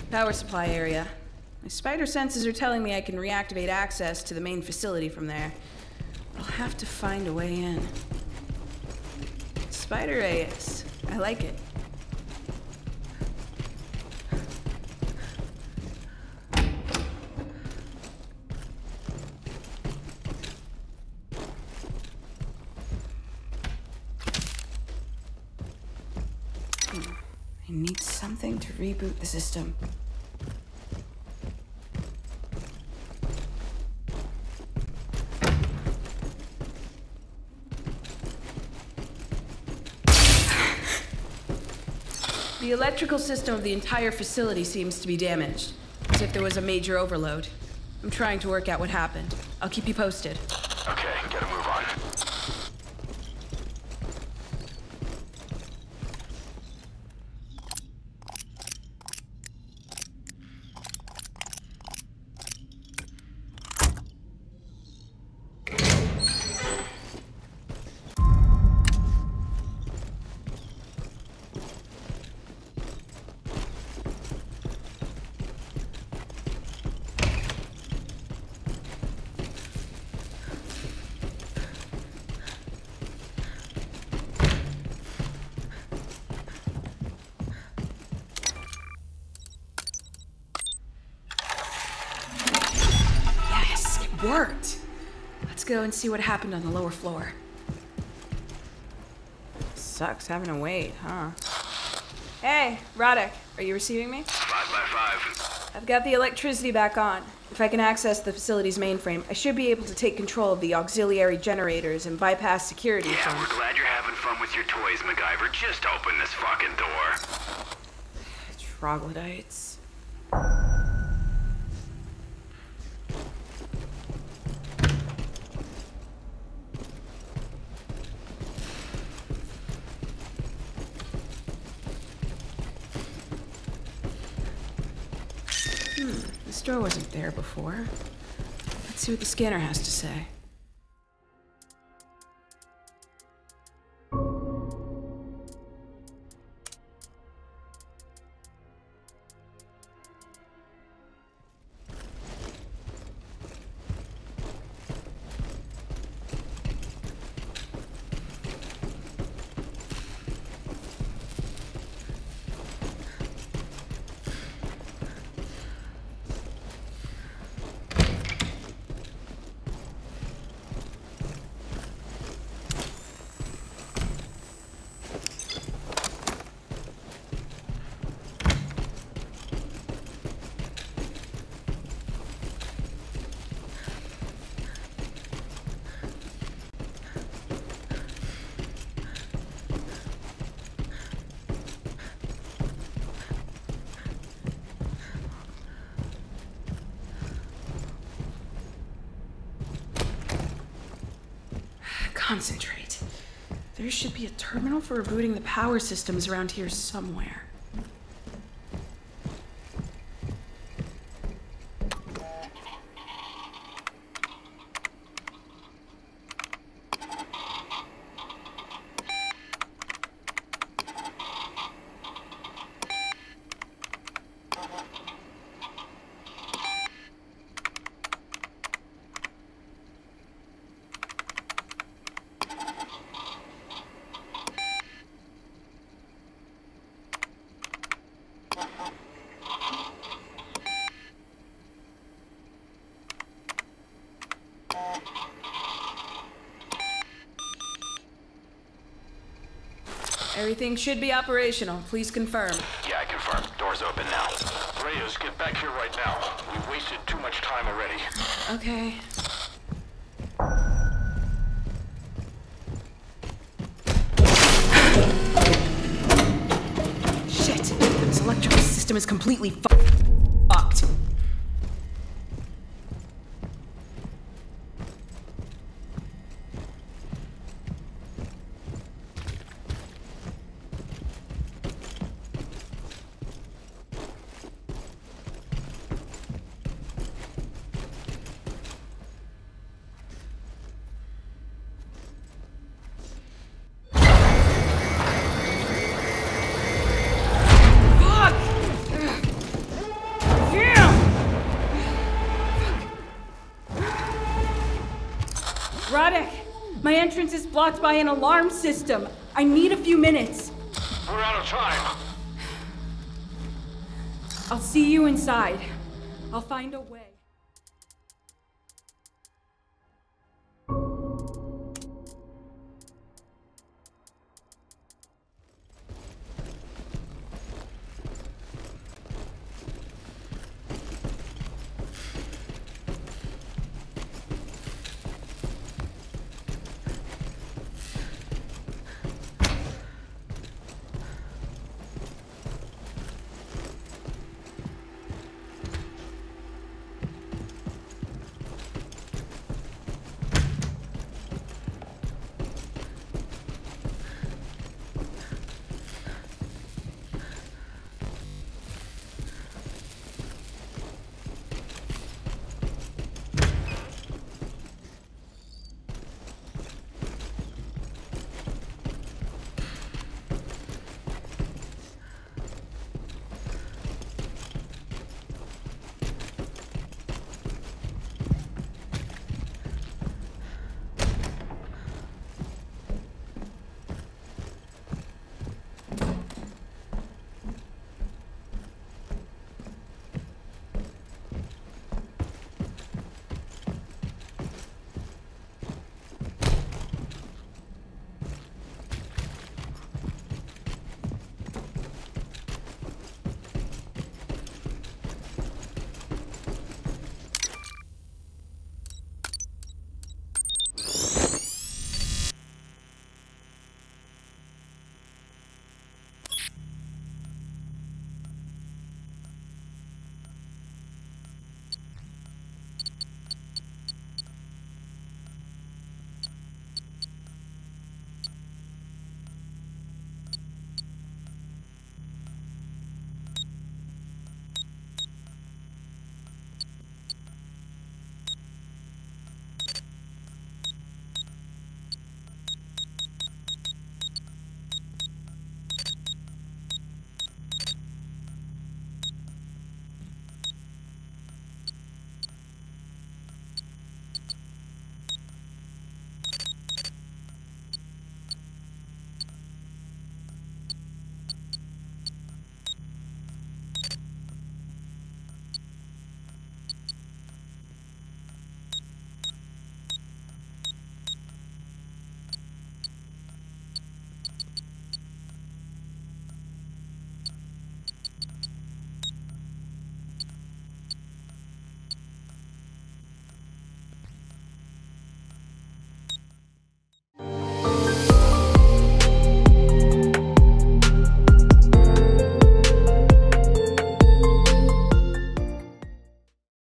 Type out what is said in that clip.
Power supply area. My spider senses are telling me I can reactivate access to the main facility from there. I'll have to find a way in. Spider AS. I like it. I need something to reboot the system. The electrical system of the entire facility seems to be damaged, as if there was a major overload. I'm trying to work out what happened. I'll keep you posted. Okay, gotta move on. Worked! Let's go and see what happened on the lower floor. Sucks having to wait, huh? Hey, Radek, are you receiving me? 5 by 5. I've got the electricity back on. If I can access the facility's mainframe, I should be able to take control of the auxiliary generators and bypass security. Yeah, we're glad you're having fun with your toys, MacGyver. Just open this fucking door. Troglodytes. This door wasn't there before. Let's see what the scanner has to say. Concentrate. There should be a terminal for rebooting the power systems around here somewhere. Everything should be operational. Please confirm. Yeah, I confirm. Door's open now. Reyes, get back here right now. We've wasted too much time already. Okay. Shit! This electrical system is completely fucked. My entrance is blocked by an alarm system. I need a few minutes. We're out of time. I'll see you inside. I'll find a way.